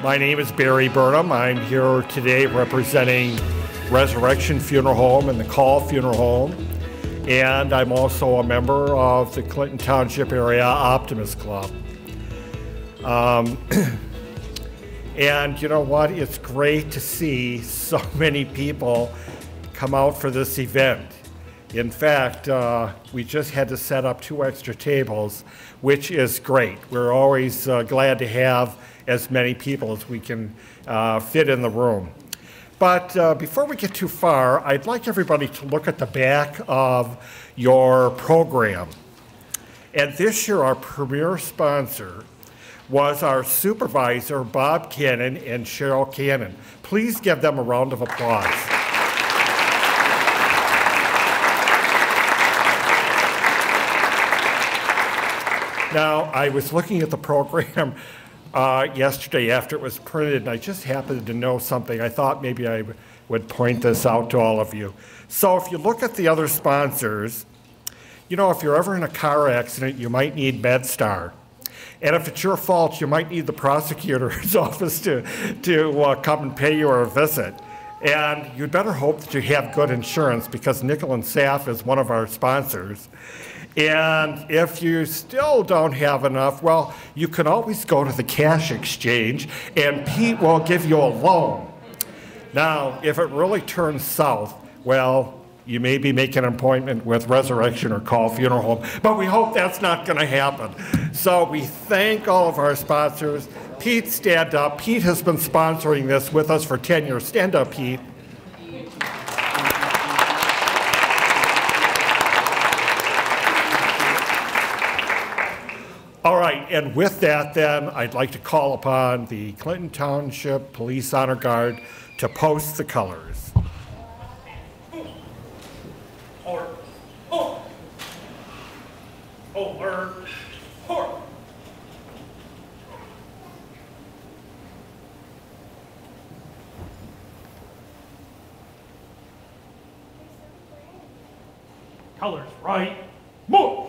My name is Barry Burnham. I'm here today representing Resurrection Funeral Home and the Call Funeral Home. And I'm also a member of the Clinton Township Area Optimist Club. And you know what? It's great to see so many people come out for this event. In fact, we just had to set up 2 extra tables, which is great. We're always glad to have as many people as we can fit in the room. But before we get too far, I'd like everybody to look at the back of your program. And this year, our premier sponsor was our supervisor, Bob Cannon and Cheryl Cannon. Please give them a round of applause. Now, I was looking at the program yesterday after it was printed, and I just happened to know something. I thought maybe I would point this out to all of you. So if you look at the other sponsors, you know, if you're ever in a car accident, you might need MedStar. And if it's your fault, you might need the prosecutor's office to come and pay you a visit. And you'd better hope that you have good insurance, because Nickel and Saf is one of our sponsors. And if you still don't have enough, well, you can always go to the cash exchange and Pete will give you a loan. Now, if it really turns south, well, you may be making an appointment with Resurrection or Call Funeral Home, but we hope that's not going to happen. So we thank all of our sponsors. Pete, stand up. Pete has been sponsoring this with us for 10 years. Stand up, Pete. All right, and with that then, I'd like to call upon the Clinton Township Police Honor Guard to post the colors. Colors right, move!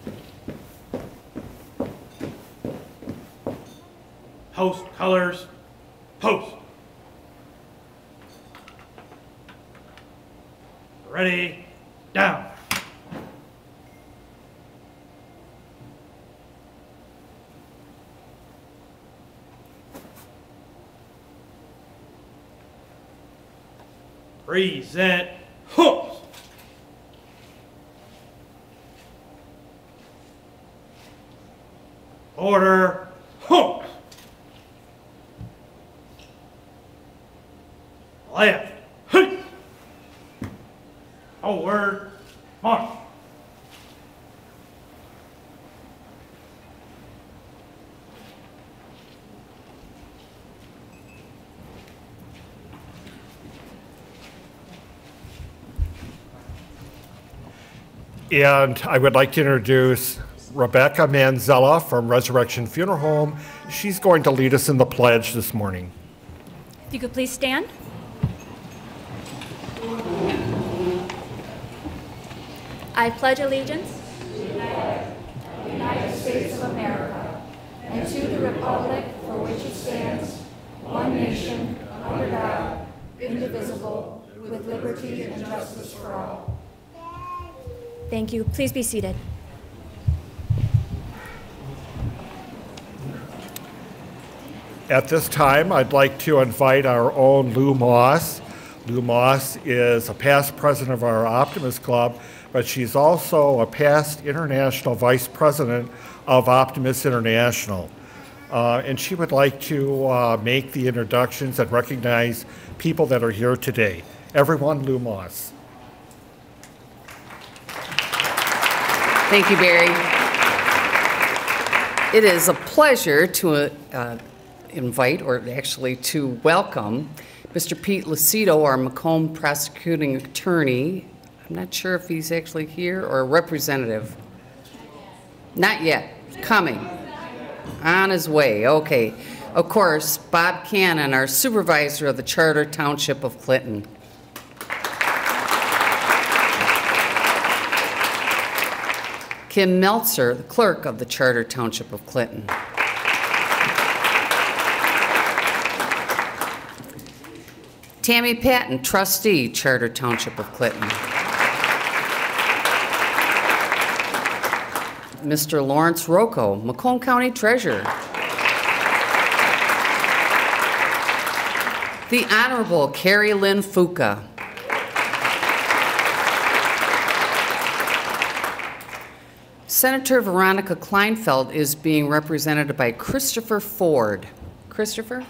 Post colors, post. Ready, down. Present, hooks. Order, hooks. Left, hey. Forward, march. And I would like to introduce Rebecca Manzella from Resurrection Funeral Home. She's going to lead us in the pledge this morning. If you could please stand. I pledge allegiance to the United States of America and to the republic for which it stands, one nation, under God, indivisible, with liberty and justice for all. Thank you. Please be seated. At this time, I'd like to invite our own Lou Moss. Lou Moss is a past president of our Optimist Club, but she's also a past international vice president of Optimist International. And she would like to make the introductions and recognize people that are here today. Everyone, Lou Moss. Thank you, Barry. It is a pleasure to invite, or actually to welcome, Mr. Pete Lucido, our Macomb prosecuting attorney. I'm not sure if he's actually here, or a representative. Not yet. Coming. On his way. Okay. Of course, Bob Cannon, our supervisor of the Charter Township of Clinton. Kim Meltzer, the clerk of the Charter Township of Clinton. Tammy Patton, trustee, Charter Township of Clinton. Mr. Lawrence Rocco, Macomb County treasurer. The Honorable Carrie Lynn Fuca. Senator Veronica Kleinfeld is being represented by Christopher Ford. Christopher?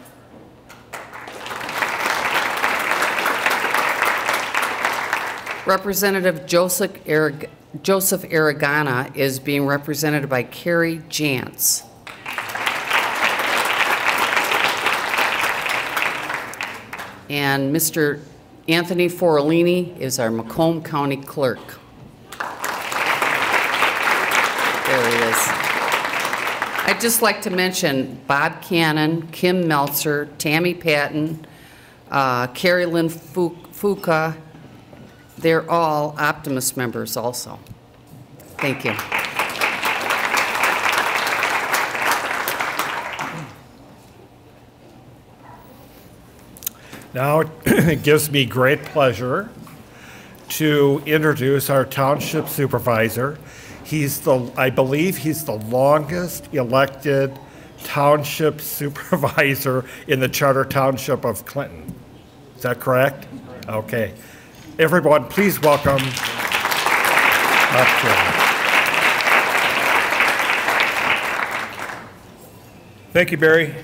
Representative Joseph Aragana is being represented by Carrie Jantz. And Mr. Anthony Forlini is our Macomb County clerk. There he is. I'd just like to mention Bob Cannon, Kim Meltzer, Tammy Patton, Carrie Lynn Fuca. They're all Optimist members also. Thank you. Now, it gives me great pleasure to introduce our township supervisor. I believe he's the longest elected township supervisor in the Charter Township of Clinton. Is that correct? Okay. Everyone, please welcome Thank you, Barry.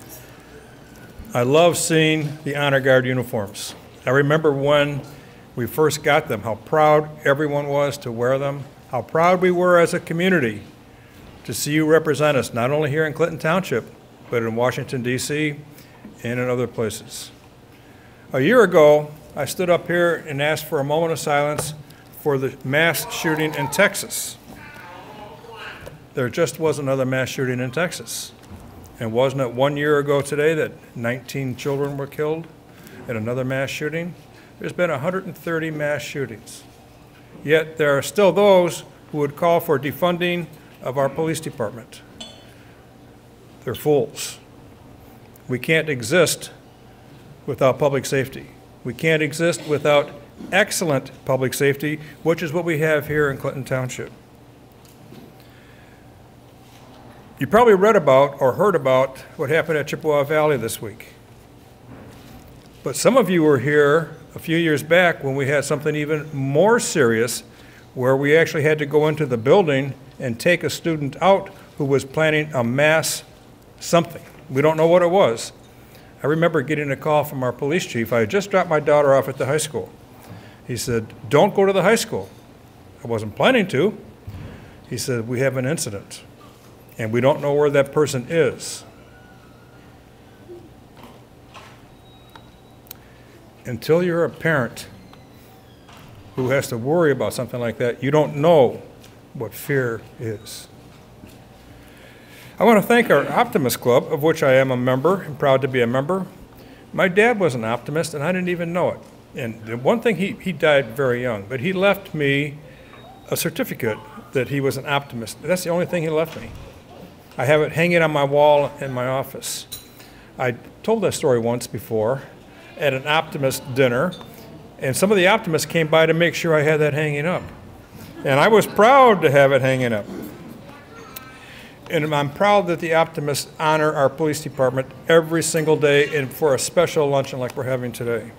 I love seeing the Honor Guard uniforms. I remember when we first got them, how proud everyone was to wear them, how proud we were as a community to see you represent us, not only here in Clinton Township, but in Washington, D.C. and in other places. A year ago, I stood up here and asked for a moment of silence for the mass shooting in Texas. There just was another mass shooting in Texas. And wasn't it 1 year ago today that 19 children were killed in another mass shooting? There's been 130 mass shootings. Yet there are still those who would call for defunding of our police department. They're fools. We can't exist without public safety. We can't exist without excellent public safety, which is what we have here in Clinton Township. You probably read about or heard about what happened at Chippewa Valley this week. But some of you were here a few years back when we had something even more serious, where we actually had to go into the building and take a student out who was planning a mass something. We don't know what it was. I remember getting a call from our police chief. I had just dropped my daughter off at the high school. He said, "Don't go to the high school." I wasn't planning to. He said, "We have an incident, and we don't know where that person is." Until you're a parent who has to worry about something like that, you don't know what fear is. I want to thank our Optimist Club, of which I am a member and proud to be a member. My dad was an optimist, and I didn't even know it. And the one thing, he died very young, but he left me a certificate that he was an optimist. That's the only thing he left me. I have it hanging on my wall in my office. I told that story once before at an Optimist dinner, and some of the Optimists came by to make sure I had that hanging up. And I was proud to have it hanging up. And I'm proud that the Optimists honor our police department every single day and for a special luncheon like we're having today.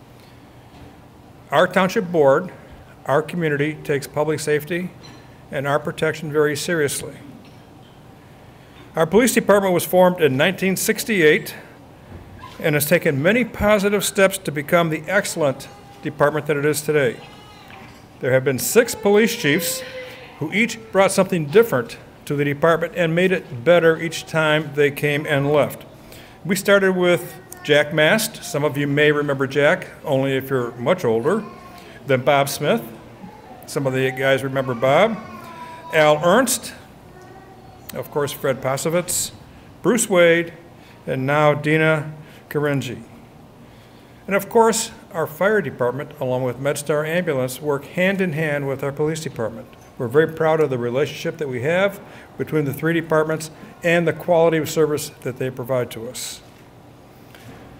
Our township board, our community takes public safety and our protection very seriously. Our police department was formed in 1968 and has taken many positive steps to become the excellent department that it is today. There have been 6 police chiefs who each brought something different to the department and made it better each time they came and left. We started with Jack Mast. Some of you may remember Jack, only if you're much older. Then Bob Smith. Some of the guys remember Bob. Al Ernst. Of course, Fred Posovitz. Bruce Wade. And now Dina Karinji. And of course, our fire department, along with MedStar Ambulance, work hand in hand with our police department. We're very proud of the relationship that we have between the 3 departments and the quality of service that they provide to us.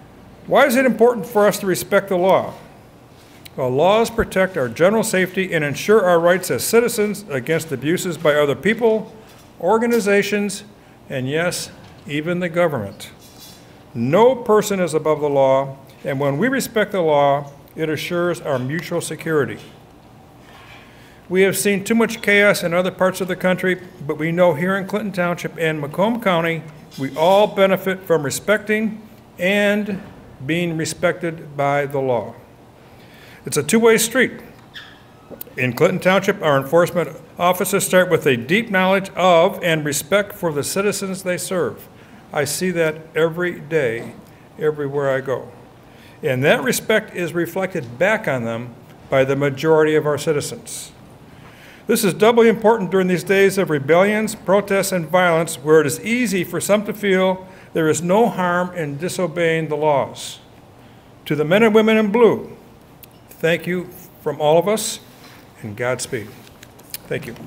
Why is it important for us to respect the law? Well, laws protect our general safety and ensure our rights as citizens against abuses by other people, organizations, and yes, even the government. No person is above the law, and when we respect the law, it assures our mutual security. We have seen too much chaos in other parts of the country, but we know here in Clinton Township and Macomb County, we all benefit from respecting and being respected by the law. It's a two-way street. In Clinton Township, our enforcement officers start with a deep knowledge of and respect for the citizens they serve. I see that every day, everywhere I go. And that respect is reflected back on them by the majority of our citizens. This is doubly important during these days of rebellions, protests, and violence, where it is easy for some to feel there is no harm in disobeying the laws. To the men and women in blue, thank you from all of us, and Godspeed. Thank you.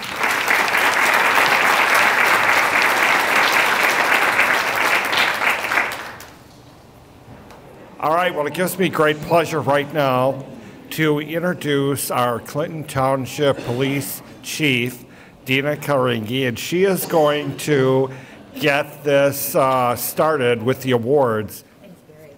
All right, well, it gives me great pleasure right now to introduce our Clinton Township Police Chief, Dina Karingi, and she is going to get this started with the awards. Thanks, Barry.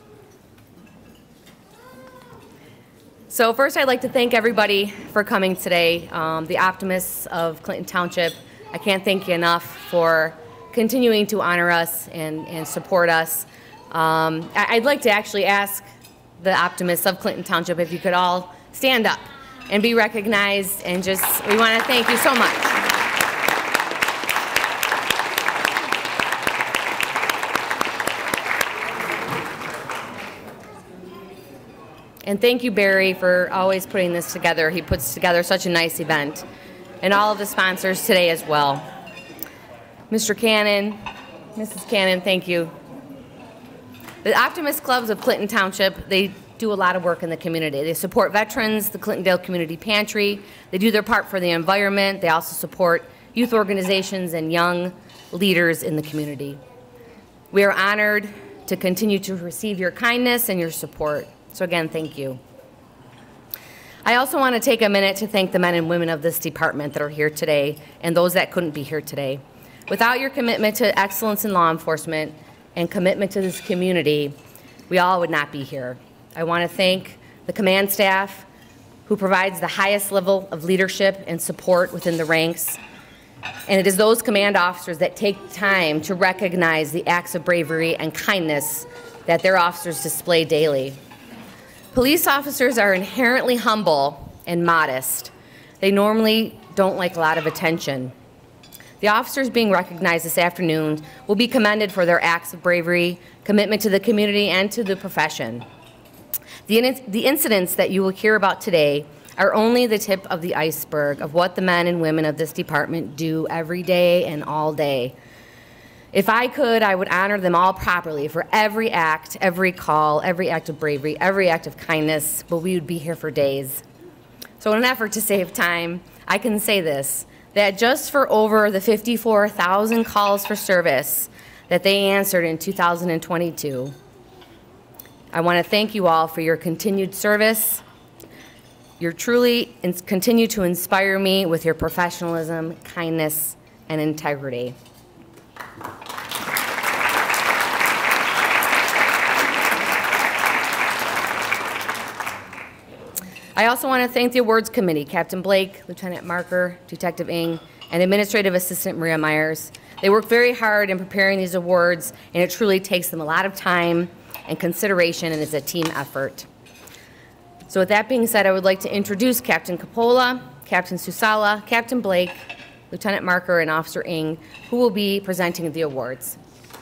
So first, I'd like to thank everybody for coming today. The Optimists of Clinton Township, I can't thank you enough for continuing to honor us and support us. I'd like to actually ask the Optimists of Clinton Township if you could all stand up and be recognized, and we want to thank you so much. And thank you, Barry, for always putting this together. He puts together such a nice event. And all of the sponsors today as well. Mr. Cannon, Mrs. Cannon, thank you. The Optimist Clubs of Clinton Township, they do a lot of work in the community. They support veterans, the Clintondale Community Pantry. They do their part for the environment. They also support youth organizations and young leaders in the community. We are honored to continue to receive your kindness and your support. So again, thank you. I also want to take a minute to thank the men and women of this department that are here today and those that couldn't be here today. Without your commitment to excellence in law enforcement and commitment to this community, we all would not be here. I want to thank the command staff who provides the highest level of leadership and support within the ranks. And it is those command officers that take time to recognize the acts of bravery and kindness that their officers display daily. Police officers are inherently humble and modest. They normally don't like a lot of attention. The officers being recognized this afternoon will be commended for their acts of bravery, commitment to the community, and to the profession. The incidents that you will hear about today are only the tip of the iceberg of what the men and women of this department do every day and all day. If I could, I would honor them all properly for every act, every call, every act of bravery, every act of kindness, but we would be here for days. So in an effort to save time, I can say this, that just for over the 54,000 calls for service that they answered in 2022, I want to thank you all for your continued service. You truly continue to inspire me with your professionalism, kindness, and integrity. I also want to thank the awards committee, Captain Blake, Lieutenant Marker, Detective Ng, and Administrative Assistant Maria Myers. They work very hard in preparing these awards, and it truly takes them a lot of time and consideration, and it's a team effort. So with that being said, I would like to introduce Captain Coppola, Captain Susala, Captain Blake, Lieutenant Marker, and Officer Ng, who will be presenting the awards.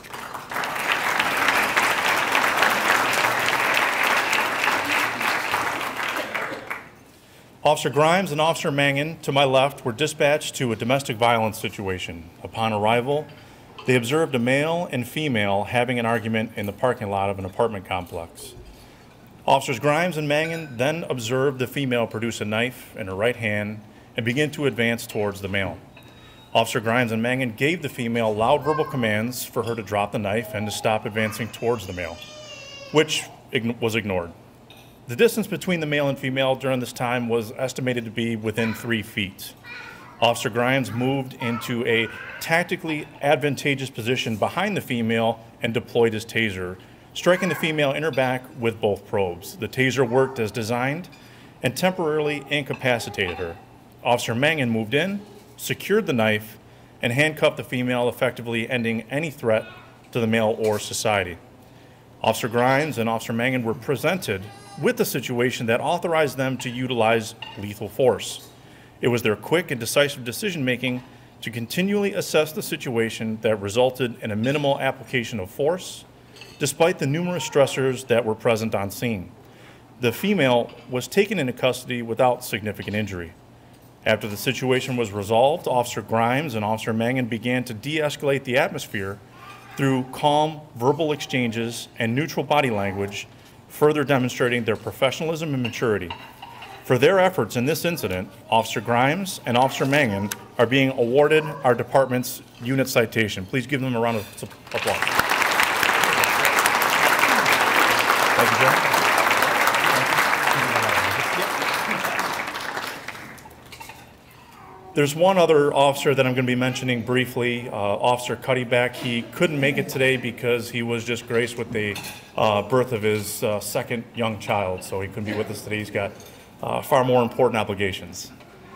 Officer Grimes and Officer Mangan, to my left, were dispatched to a domestic violence situation. Upon arrival, they observed a male and female having an argument in the parking lot of an apartment complex. Officers Grimes and Mangan then observed the female produce a knife in her right hand and begin to advance towards the male. Officer Grimes and Mangan gave the female loud verbal commands for her to drop the knife and to stop advancing towards the male. which was ignored. The distance between the male and female during this time was estimated to be within 3 feet. Officer Grimes moved into a tactically advantageous position behind the female and deployed his taser, striking the female in her back with both probes. The taser worked as designed and temporarily incapacitated her. Officer Mangan moved in, secured the knife, and handcuffed the female, effectively ending any threat to the male or society. Officer Grimes and Officer Mangan were presented with a situation that authorized them to utilize lethal force. It was their quick and decisive decision-making to continually assess the situation that resulted in a minimal application of force, despite the numerous stressors that were present on scene. The female was taken into custody without significant injury. After the situation was resolved, Officer Grimes and Officer Mangan began to de-escalate the atmosphere through calm verbal exchanges and neutral body language, further demonstrating their professionalism and maturity. For their efforts in this incident, Officer Grimes and Officer Mangan are being awarded our department's unit citation. Please give them a round of applause. Thank you, John. There's one other officer that I'm going to be mentioning briefly, Officer Cuddyback. He couldn't make it today because he was just graced with the birth of his second young child, so he couldn't be with us today. He's got far more important obligations.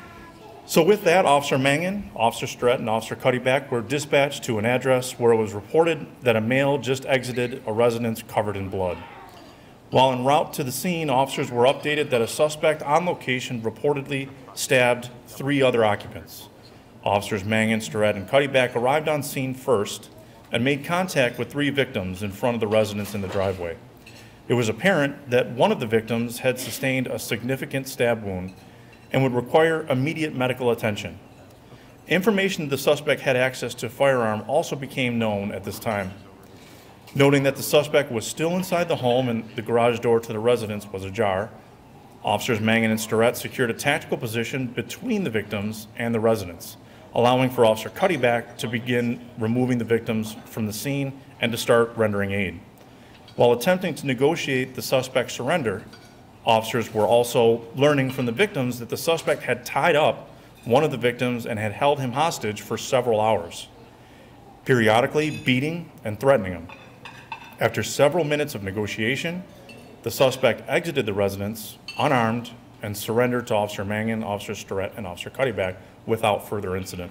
So with that, Officer Mangan, Officer Strett, and Officer Cuddyback were dispatched to an address where it was reported that a male just exited a residence covered in blood. While en route to the scene, officers were updated that a suspect on location reportedly stabbed 3 other occupants. Officers Mangan, Starrett, and Cuddyback arrived on scene first and made contact with 3 victims in front of the residence in the driveway. It was apparent that one of the victims had sustained a significant stab wound and would require immediate medical attention. Information that the suspect had access to a firearm also became known at this time. Noting that the suspect was still inside the home and the garage door to the residence was ajar, Officers Mangan and Starrett secured a tactical position between the victims and the residence, allowing for Officer Cuddyback to begin removing the victims from the scene and to start rendering aid. While attempting to negotiate the suspect's surrender, officers were also learning from the victims that the suspect had tied up one of the victims and had held him hostage for several hours, periodically beating and threatening him. After several minutes of negotiation, the suspect exited the residence unarmed and surrendered to Officer Mangan, Officer Starrett, and Officer Cuddyback without further incident.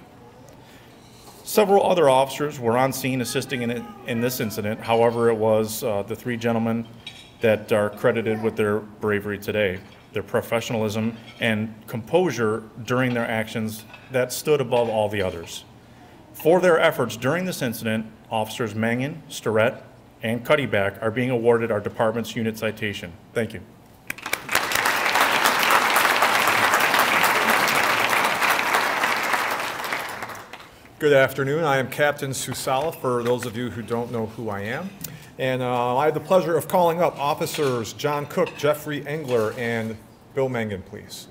Several other officers were on scene assisting in this incident. However, it was the 3 gentlemen that are credited with their bravery today, their professionalism and composure during their actions that stood above all the others. For their efforts during this incident, Officers Mangan, Starrett, and Cuddyback are being awarded our department's unit citation. Thank you. Good afternoon. I am Captain Susala, for those of you who don't know who I am. And I have the pleasure of calling up Officers John Cook, Jeffrey Engler, and Bill Mangan, please.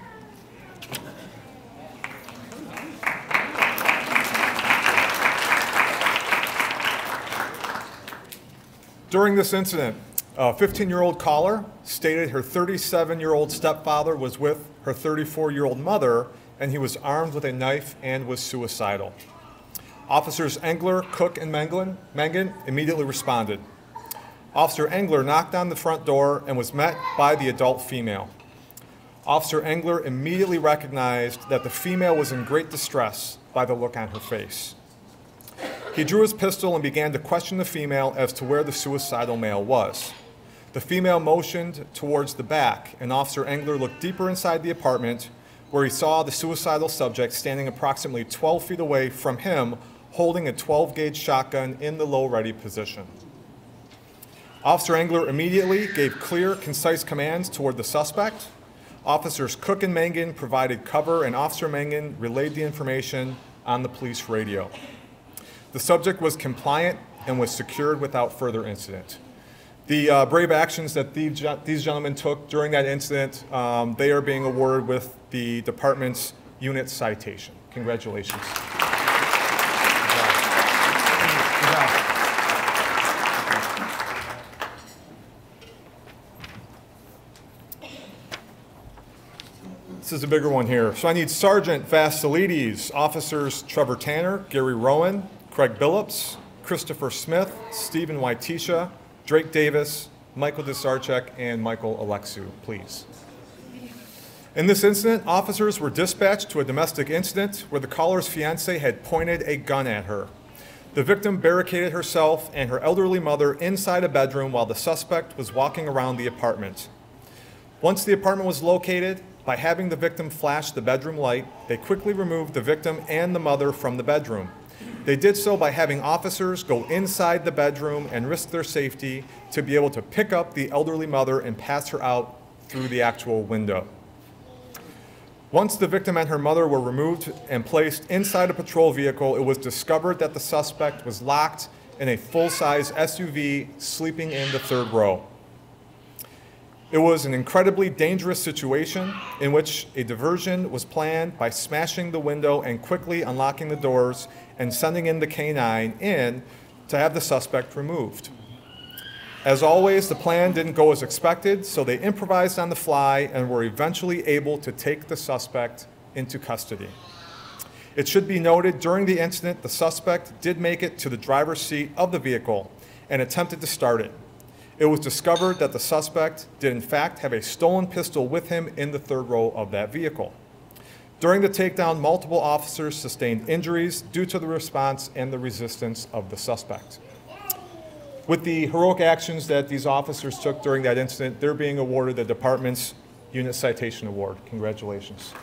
During this incident, a 15-year-old caller stated her 37-year-old stepfather was with her 34-year-old mother, and he was armed with a knife and was suicidal. Officers Engler, Cook, and Mangan immediately responded. Officer Engler knocked on the front door and was met by the adult female. Officer Engler immediately recognized that the female was in great distress by the look on her face. He drew his pistol and began to question the female as to where the suicidal male was. The female motioned towards the back, and Officer Engler looked deeper inside the apartment, where he saw the suicidal subject standing approximately 12 feet away from him, holding a 12-gauge shotgun in the low-ready position. Officer Engler immediately gave clear, concise commands toward the suspect. Officers Cook and Mangan provided cover, and Officer Mangan relayed the information on the police radio. The subject was compliant and was secured without further incident. The brave actions that these gentlemen took during that incident, they are being awarded with the department's unit citation. Congratulations. This is a bigger one here. So I need Sergeant Vasilides, Officers Trevor Tanner, Gary Rowan, Craig Billups, Christopher Smith, Stephen Waitisha, Drake Davis, Michael Desarchek, and Michael Alexu, please. In this incident, officers were dispatched to a domestic incident where the caller's fiancé had pointed a gun at her. The victim barricaded herself and her elderly mother inside a bedroom while the suspect was walking around the apartment. Once the apartment was located, by having the victim flash the bedroom light, they quickly removed the victim and the mother from the bedroom. They did so by having officers go inside the bedroom and risk their safety to be able to pick up the elderly mother and pass her out through the actual window. Once the victim and her mother were removed and placed inside a patrol vehicle, it was discovered that the suspect was locked in a full-size SUV sleeping in the third row. It was an incredibly dangerous situation in which a diversion was planned by smashing the window and quickly unlocking the doors and sending in the canine in to have the suspect removed. As always, the plan didn't go as expected, so they improvised on the fly and were eventually able to take the suspect into custody. It should be noted during the incident, the suspect did make it to the driver's seat of the vehicle and attempted to start it. It was discovered that the suspect did in fact have a stolen pistol with him in the third row of that vehicle. During the takedown, multiple officers sustained injuries due to the response and the resistance of the suspect. With the heroic actions that these officers took during that incident, they're being awarded the department's Unit Citation Award. Congratulations.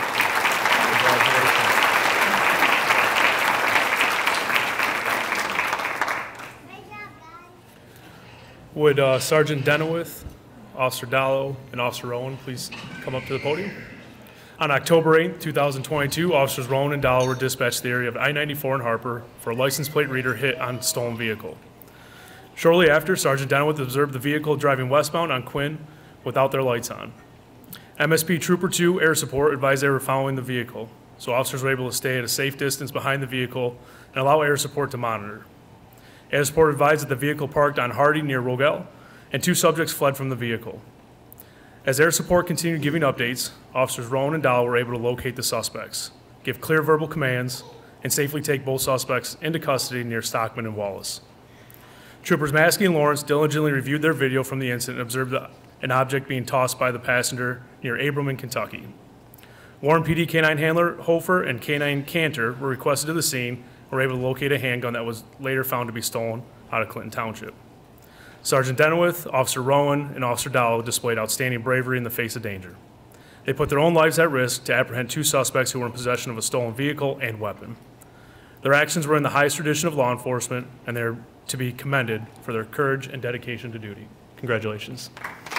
Would Sergeant Denowith, Officer Dallow, and Officer Rowan please come up to the podium? On October 8, 2022, Officers Rowan and Dallow were dispatched to the area of I-94 in Harper for a license plate reader hit on a stolen vehicle. Shortly after, Sergeant Denowith observed the vehicle driving westbound on Quinn without their lights on. MSP Trooper 2 Air Support advised they were following the vehicle, so officers were able to stay at a safe distance behind the vehicle and allow Air Support to monitor. Air Support advised that the vehicle parked on Hardy near Rogel, and 2 subjects fled from the vehicle. As Air Support continued giving updates, Officers Rowan and Dahl were able to locate the suspects, give clear verbal commands, and safely take both suspects into custody near Stockman and Wallace. Troopers Maskey and Lawrence diligently reviewed their video from the incident and observed an object being tossed by the passenger near Abramman, Kentucky. Warren PD K-9 handler Hofer and K-9 Cantor were requested to the scene and were able to locate a handgun that was later found to be stolen out of Clinton Township. Sergeant Denowith, Officer Rowan, and Officer Dowell displayed outstanding bravery in the face of danger. They put their own lives at risk to apprehend 2 suspects who were in possession of a stolen vehicle and weapon. Their actions were in the highest tradition of law enforcement, and they're to be commended for their courage and dedication to duty. Congratulations.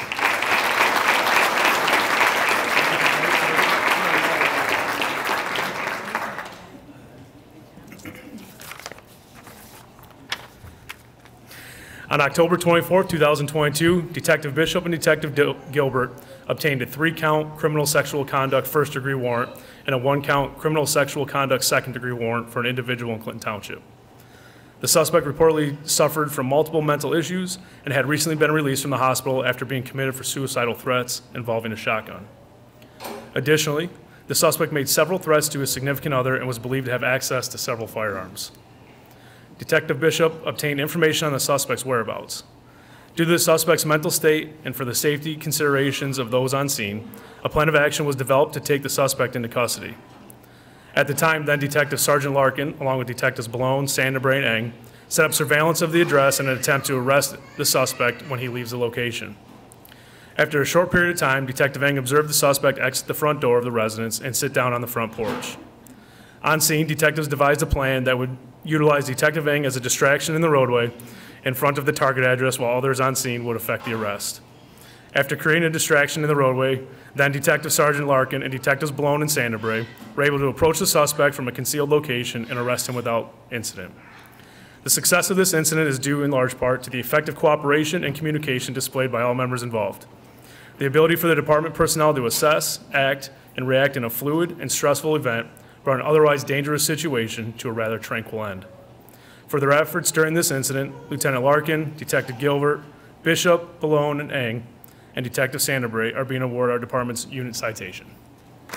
On October 24, 2022, Detective Bishop and Detective Gilbert obtained a 3-count criminal sexual conduct first-degree warrant and a 1-count criminal sexual conduct second-degree warrant for an individual in Clinton Township. The suspect reportedly suffered from multiple mental issues and had recently been released from the hospital after being committed for suicidal threats involving a shotgun. Additionally, the suspect made several threats to his significant other and was believed to have access to several firearms. Detective Bishop obtained information on the suspect's whereabouts. Due to the suspect's mental state and for the safety considerations of those on scene, a plan of action was developed to take the suspect into custody. At the time, then Detective Sergeant Larkin, along with Detectives Balone, Sanderbray, and Eng, set up surveillance of the address in an attempt to arrest the suspect when he leaves the location. After a short period of time, Detective Eng observed the suspect exit the front door of the residence and sit down on the front porch. On scene, detectives devised a plan that would utilize Detective Eng as a distraction in the roadway in front of the target address while others on scene would effect the arrest. After creating a distraction in the roadway, then Detective Sergeant Larkin and Detectives Balone and Sanderbray were able to approach the suspect from a concealed location and arrest him without incident. The success of this incident is due in large part to the effective cooperation and communication displayed by all members involved. The ability for the department personnel to assess, act, and react in a fluid and stressful event brought an otherwise dangerous situation to a rather tranquil end. For their efforts during this incident, Lieutenant Larkin, Detective Gilbert, Bishop, Balone, and Eng, and Detective Sanderbray are being awarded our department's unit citation.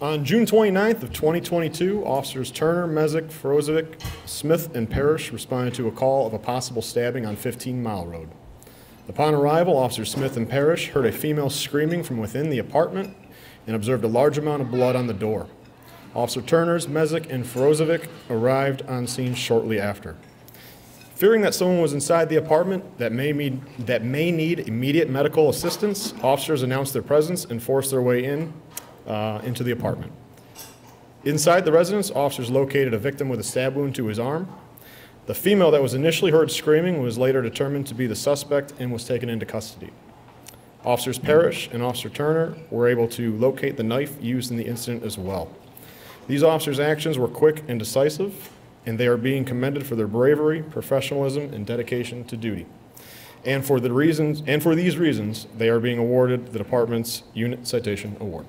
On June 29th of 2022, officers Turner, Mezek, Frozovic, Smith, and Parrish responded to a call of a possible stabbing on 15 Mile Road. Upon arrival, Officers Smith and Parrish heard a female screaming from within the apartment and observed a large amount of blood on the door. Officer Turners, Mezek, and Frozovic arrived on scene shortly after. Fearing that someone was inside the apartment that may need immediate medical assistance, officers announced their presence and forced their way into the apartment. Inside the residence, officers located a victim with a stab wound to his arm. The female that was initially heard screaming was later determined to be the suspect and was taken into custody. Officers Parrish and Officer Turner were able to locate the knife used in the incident as well. These officers' actions were quick and decisive, and they are being commended for their bravery, professionalism, and dedication to duty. And for these reasons, they are being awarded the department's Unit Citation Award.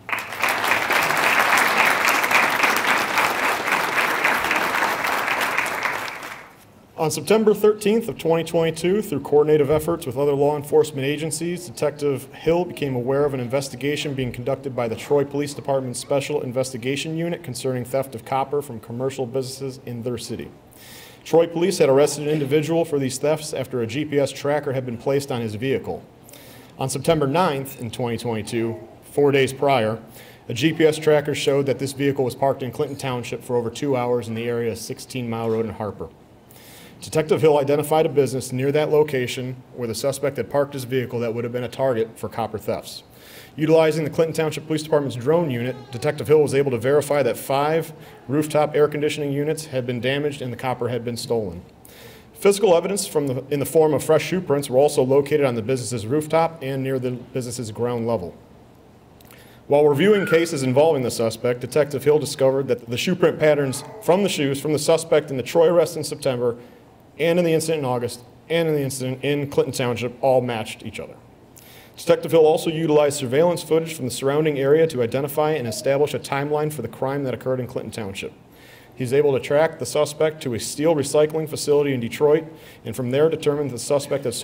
On September 13th of 2022, through coordinated efforts with other law enforcement agencies, Detective Hill became aware of an investigation being conducted by the Troy Police Department's Special Investigation Unit concerning theft of copper from commercial businesses in their city. Troy Police had arrested an individual for these thefts after a GPS tracker had been placed on his vehicle. On September 9th in 2022, 4 days prior, a GPS tracker showed that this vehicle was parked in Clinton Township for over 2 hours in the area of 16 Mile Road in Harper. Detective Hill identified a business near that location where the suspect had parked his vehicle that would have been a target for copper thefts. Utilizing the Clinton Township Police Department's drone unit, Detective Hill was able to verify that 5 rooftop air conditioning units had been damaged and the copper had been stolen. Physical evidence in the form of fresh shoe prints were also located on the business's rooftop and near the business's ground level. While reviewing cases involving the suspect, Detective Hill discovered that the shoe print patterns from the shoes from the suspect in the Troy arrest in September and in the incident in August, and in the incident in Clinton Township all matched each other. Detective Hill also utilized surveillance footage from the surrounding area to identify and establish a timeline for the crime that occurred in Clinton Township. He's able to track the suspect to a steel recycling facility in Detroit, and from there determined the suspect had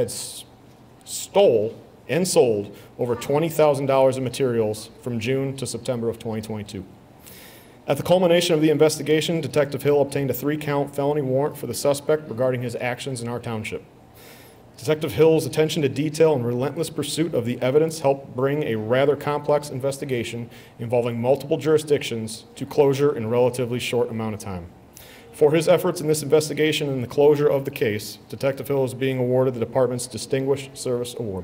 stole and sold over $20,000 in materials from June to September of 2022. At the culmination of the investigation, Detective Hill obtained a 3-count felony warrant for the suspect regarding his actions in our township. Detective Hill's attention to detail and relentless pursuit of the evidence helped bring a rather complex investigation involving multiple jurisdictions to closure in a relatively short amount of time. For his efforts in this investigation and the closure of the case, Detective Hill is being awarded the department's Distinguished Service Award.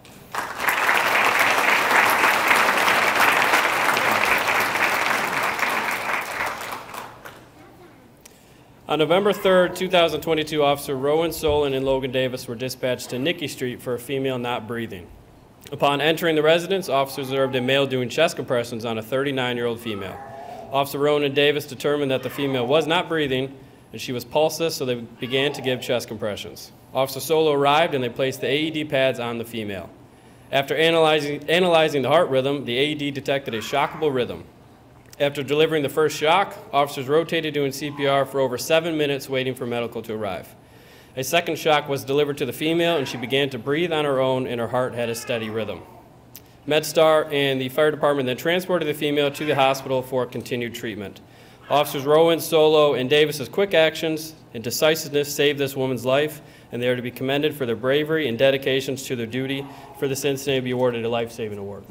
On November 3rd, 2022, Officer Rowan Solon and Logan Davis were dispatched to Nicky Street for a female not breathing. Upon entering the residence, officers observed a male doing chest compressions on a 39-year-old female. Officer Rowan and Davis determined that the female was not breathing and she was pulseless, so they began to give chest compressions. Officer Solo arrived and they placed the AED pads on the female. After analyzing the heart rhythm, the AED detected a shockable rhythm. After delivering the first shock, officers rotated doing CPR for over 7 minutes waiting for medical to arrive. A second shock was delivered to the female and she began to breathe on her own and her heart had a steady rhythm. MedStar and the fire department then transported the female to the hospital for continued treatment. Officers Rowan, Solo, and Davis's quick actions and decisiveness saved this woman's life, and they are to be commended for their bravery and dedications to their duty. For this incident, to be awarded a life-saving award.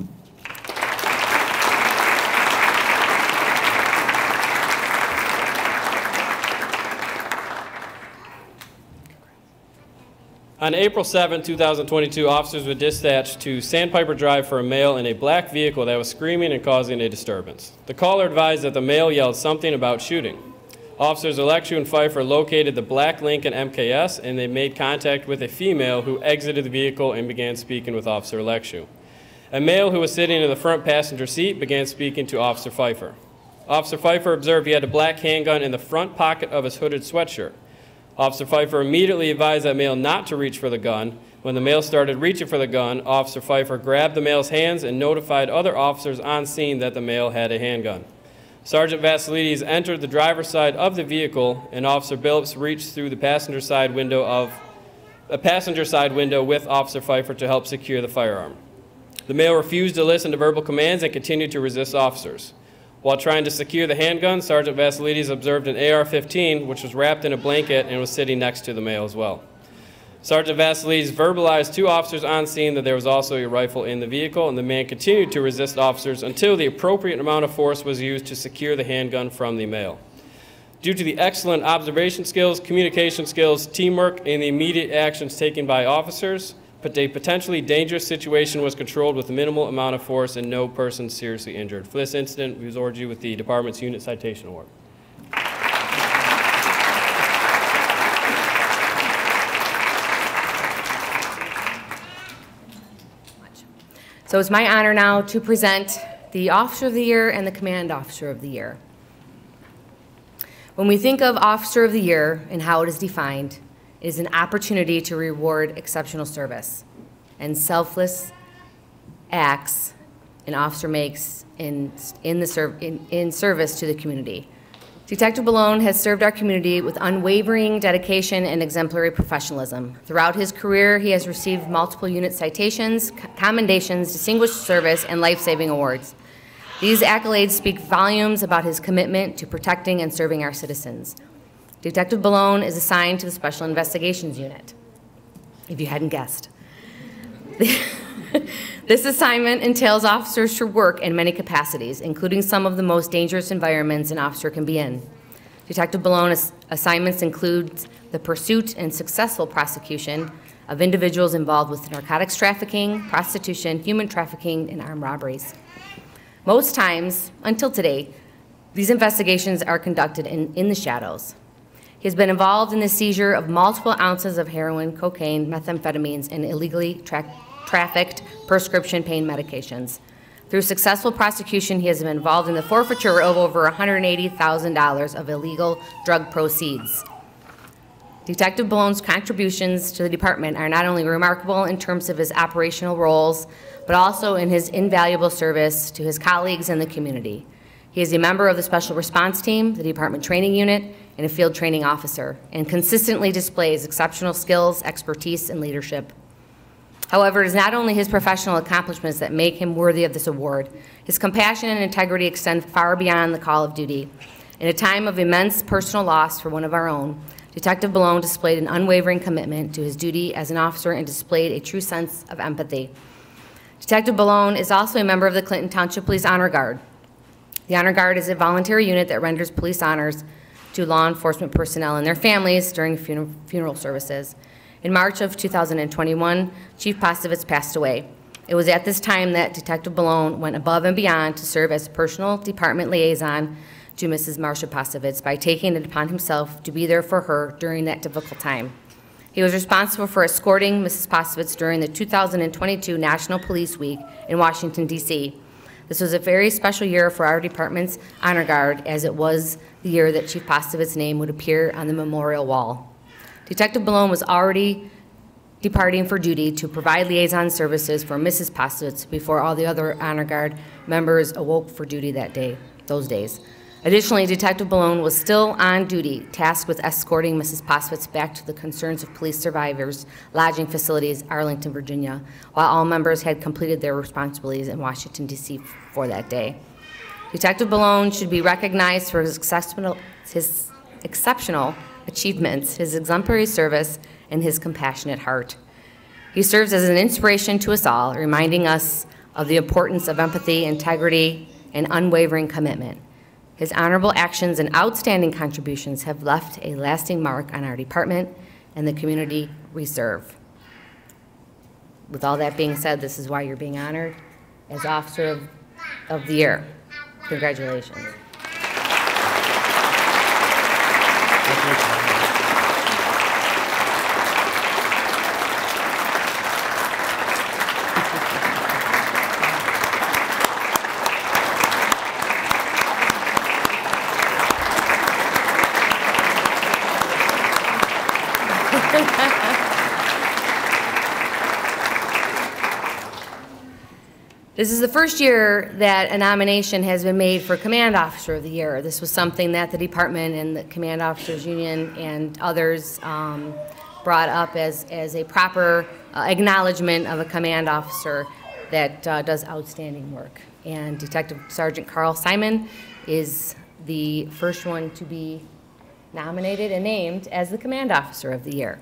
On April 7, 2022, officers were dispatched to Sandpiper Drive for a male in a black vehicle that was screaming and causing a disturbance. The caller advised that the male yelled something about shooting. Officers Alexu and Pfeiffer located the black Lincoln MKS and they made contact with a female who exited the vehicle and began speaking with Officer Alexu. A male who was sitting in the front passenger seat began speaking to Officer Pfeiffer. Officer Pfeiffer observed he had a black handgun in the front pocket of his hooded sweatshirt. Officer Pfeiffer immediately advised that male not to reach for the gun. When the male started reaching for the gun, Officer Pfeiffer grabbed the male's hands and notified other officers on scene that the male had a handgun. Sergeant Vasilides entered the driver's side of the vehicle, and Officer Billups reached through the passenger side window with Officer Pfeiffer to help secure the firearm. The male refused to listen to verbal commands and continued to resist officers. While trying to secure the handgun, Sergeant Vasilides observed an AR-15, which was wrapped in a blanket and was sitting next to the male as well. Sergeant Vasilides verbalized to officers on scene that there was also a rifle in the vehicle, and the man continued to resist officers until the appropriate amount of force was used to secure the handgun from the male. Due to the excellent observation skills, communication skills, teamwork, and the immediate actions taken by officers, but a potentially dangerous situation was controlled with a minimal amount of force and no person seriously injured. For this incident, we award you with the Department's Unit Citation Award. So it's my honor now to present the Officer of the Year and the Command Officer of the Year. When we think of Officer of the Year and how it is defined, it is an opportunity to reward exceptional service and selfless acts an officer makes in service to the community. Detective Ballone has served our community with unwavering dedication and exemplary professionalism. Throughout his career, he has received multiple unit citations, commendations, distinguished service, and life-saving awards. These accolades speak volumes about his commitment to protecting and serving our citizens. Detective Ballone is assigned to the Special Investigations Unit, if you hadn't guessed. This assignment entails officers to work in many capacities, including some of the most dangerous environments an officer can be in. Detective Ballone's assignments include the pursuit and successful prosecution of individuals involved with narcotics trafficking, prostitution, human trafficking, and armed robberies. Most times, until today, these investigations are conducted in the shadows. He has been involved in the seizure of multiple ounces of heroin, cocaine, methamphetamines, and illegally trafficked prescription pain medications. Through successful prosecution, he has been involved in the forfeiture of over $180,000 of illegal drug proceeds. Detective Ballone's contributions to the department are not only remarkable in terms of his operational roles, but also in his invaluable service to his colleagues and the community. He is a member of the Special Response Team, the Department Training Unit, and a field training officer, and consistently displays exceptional skills, expertise, and leadership. However, it is not only his professional accomplishments that make him worthy of this award. His compassion and integrity extend far beyond the call of duty. In a time of immense personal loss for one of our own, Detective Ballone displayed an unwavering commitment to his duty as an officer and displayed a true sense of empathy. Detective Ballone is also a member of the Clinton Township Police Honor Guard. The Honor Guard is a voluntary unit that renders police honors to law enforcement personnel and their families during funeral services. In March of 2021, Chief Postovitz passed away. It was at this time that Detective Ballone went above and beyond to serve as personal department liaison to Mrs. Marcia Postovitz by taking it upon himself to be there for her during that difficult time. He was responsible for escorting Mrs. Postovitz during the 2022 National Police Week in Washington, D.C. This was a very special year for our department's honor guard, as it was the year that Chief Postovitz's name would appear on the memorial wall. Detective Ballone was already departing for duty to provide liaison services for Mrs. Postovitz before all the other honor guard members awoke for duty those days. Additionally, Detective Ballone was still on duty, tasked with escorting Mrs. Postovitz back to the Concerns of Police Survivors lodging facilities, Arlington, Virginia, while all members had completed their responsibilities in Washington, D.C. for that day. Detective Ballone should be recognized for his exceptional achievements, his exemplary service, and his compassionate heart. He serves as an inspiration to us all, reminding us of the importance of empathy, integrity, and unwavering commitment. His honorable actions and outstanding contributions have left a lasting mark on our department and the community we serve. With all that being said, this is why you're being honored as Officer of the Year. Congratulations. This is the first year that a nomination has been made for Command Officer of the Year. This was something that the department and the Command Officers Union and others brought up as a proper acknowledgement of a command officer. that does outstanding work. And Detective Sergeant Carl Simon is the first one to be nominated and named as the Command Officer of the Year.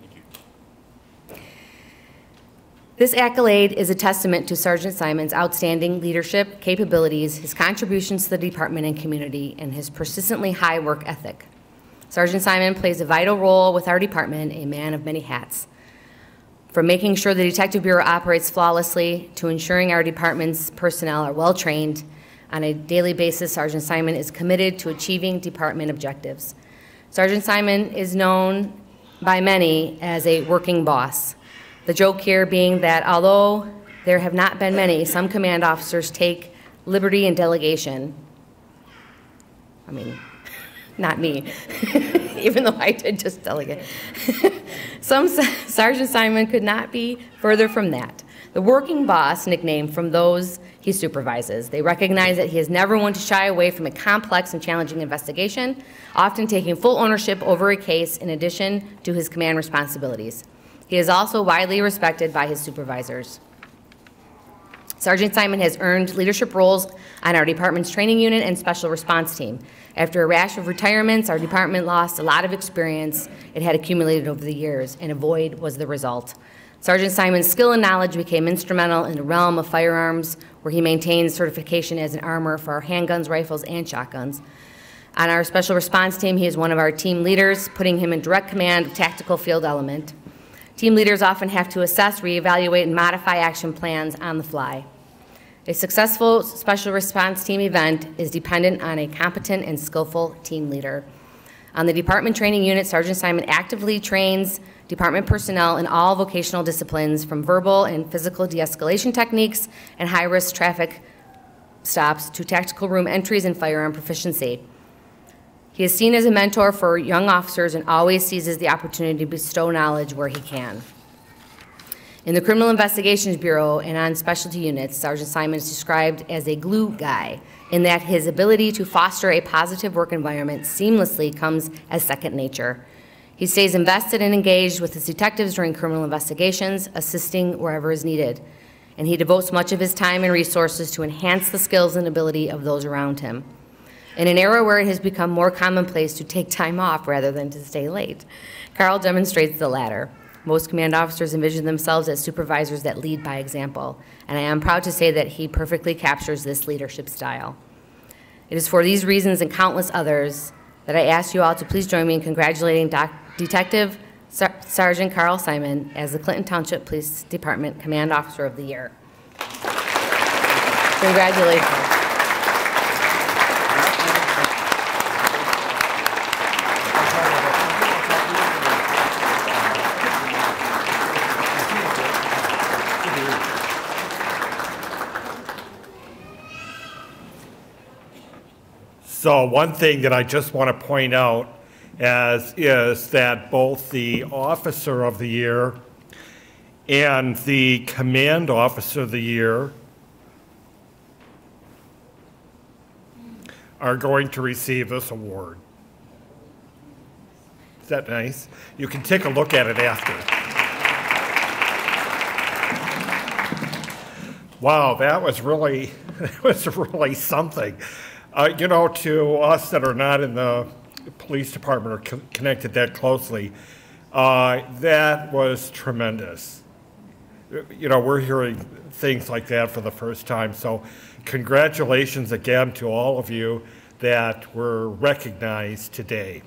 This accolade is a testament to Sergeant Simon's outstanding leadership capabilities, his contributions to the department and community, and his persistently high work ethic. Sergeant Simon plays a vital role with our department, a man of many hats. From making sure the Detective Bureau operates flawlessly to ensuring our department's personnel are well trained, on a daily basis, Sergeant Simon is committed to achieving department objectives. Sergeant Simon is known by many as a working boss. The joke here being that although there have not been many, some command officers take liberty in delegation. I mean, not me, even though I did just delegate. Sergeant Simon could not be further from that. The working boss nickname from those he supervises. They recognize that he is never one to shy away from a complex and challenging investigation, often taking full ownership over a case in addition to his command responsibilities. He is also widely respected by his supervisors. Sergeant Simon has earned leadership roles on our department's training unit and special response team. After a rash of retirements, our department lost a lot of experience it had accumulated over the years, and a void was the result. Sergeant Simon's skill and knowledge became instrumental in the realm of firearms, where he maintains certification as an armor for our handguns, rifles, and shotguns. On our special response team, he is one of our team leaders, putting him in direct command of tactical field element. Team leaders often have to assess, reevaluate, and modify action plans on the fly. A successful special response team event is dependent on a competent and skillful team leader. On the department training unit, Sergeant Simon actively trains department personnel in all vocational disciplines, from verbal and physical de-escalation techniques and high-risk traffic stops to tactical room entries and firearm proficiency. He is seen as a mentor for young officers and always seizes the opportunity to bestow knowledge where he can. In the Criminal Investigations Bureau and on specialty units, Sergeant Simon is described as a glue guy, in that his ability to foster a positive work environment seamlessly comes as second nature. He stays invested and engaged with his detectives during criminal investigations, assisting wherever is needed. And he devotes much of his time and resources to enhance the skills and ability of those around him. In an era where it has become more commonplace to take time off rather than to stay late, Carl demonstrates the latter. Most command officers envision themselves as supervisors that lead by example, and I am proud to say that he perfectly captures this leadership style. It is for these reasons and countless others that I ask you all to please join me in congratulating Detective Sergeant Carl Simon as the Clinton Township Police Department Command Officer of the Year. Congratulations. So one thing that I just want to point out is that both the Officer of the Year and the Command Officer of the Year are going to receive this award. Is that nice? You can take a look at it after. Wow, that was really something. You know, to us that are not in the police department or connected that closely, that was tremendous. You know, we're hearing things like that for the first time. So congratulations again to all of you that were recognized today.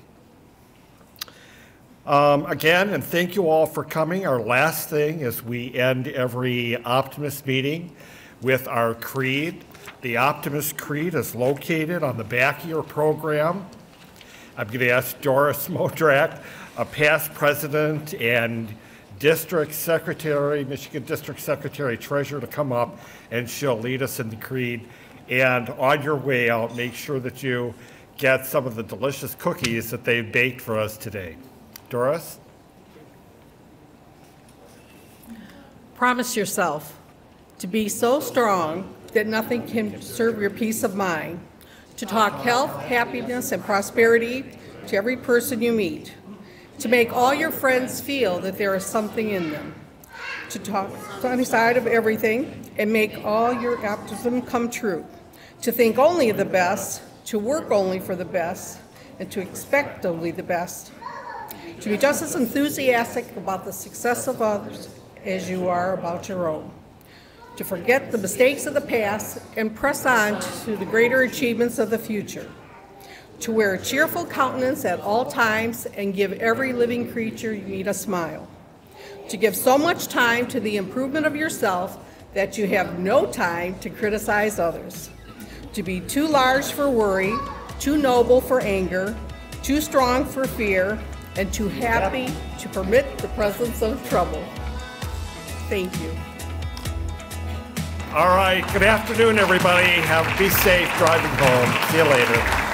Again, and thank you all for coming. Our last thing is we end every Optimist meeting with our creed. The Optimist Creed is located on the back of your program. I'm going to ask Doris Modrak, a past president and district secretary, Michigan District Secretary Treasurer, to come up, and she'll lead us in the creed. And on your way out, make sure that you get some of the delicious cookies that they've baked for us today. Doris? Promise yourself to be so strong that nothing can disturb your peace of mind, to talk health, happiness, and prosperity to every person you meet, to make all your friends feel that there is something in them, to talk sunny side of everything and make all your optimism come true, to think only of the best, to work only for the best, and to expect only the best, to be just as enthusiastic about the success of others as you are about your own, to forget the mistakes of the past and press on to the greater achievements of the future, to wear a cheerful countenance at all times and give every living creature you meet a smile, to give so much time to the improvement of yourself that you have no time to criticize others, to be too large for worry, too noble for anger, too strong for fear, and too happy to permit the presence of trouble. Thank you. All right, good afternoon, everybody. Be safe driving home. See you later.